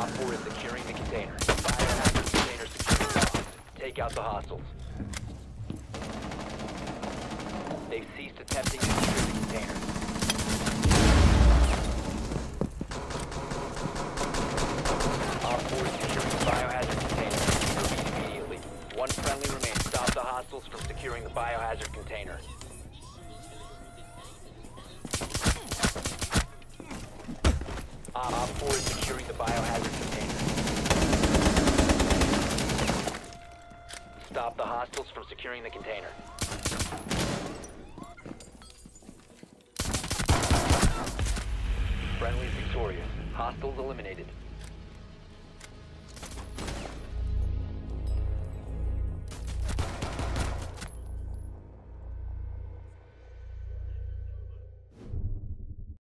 Op 4 is securing the container. Biohazard container secured lost. Take out the hostiles. They've ceased attempting to secure the container. Op 4 is securing the biohazard container. Proceed immediately. One friendly remains. Stop the hostiles from securing the biohazard container. Op 4 is securing the biohazard container. Stop the hostiles from securing the container. Friendly is victorious. Hostiles eliminated.